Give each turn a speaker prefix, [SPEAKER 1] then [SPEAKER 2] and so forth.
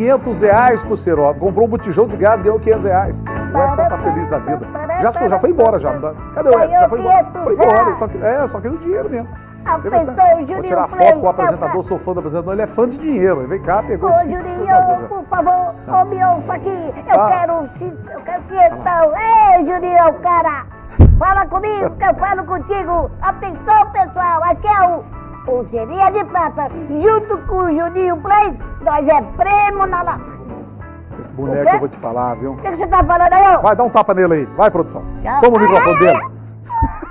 [SPEAKER 1] R$500 pro Serol. Comprou um botijão de gás, ganhou R$500. O Edson tá feliz da vida. Já foi embora já. Cadê o Edson? Já foi embora. Foi embora. Só que no dinheiro mesmo. Vou tirar foto com o apresentador, sou fã do apresentador, ele é fã de dinheiro. Ele vem cá, pegou os
[SPEAKER 2] Juninho, por favor, me ouça aqui. Eu quero 500. Ei, Juninho, cara. Fala comigo, que eu falo contigo. Atenção, pessoal, aqui é o Pulseirinha de Prata. Junto com o Juninho Play, nós é prêmio na nação.
[SPEAKER 1] Esse boneco eu vou te falar, viu?
[SPEAKER 2] O que você tá falando aí, ó?
[SPEAKER 1] Vai, dá um tapa nele aí. Vai, produção.
[SPEAKER 2] Já.
[SPEAKER 1] Toma o microfone dele.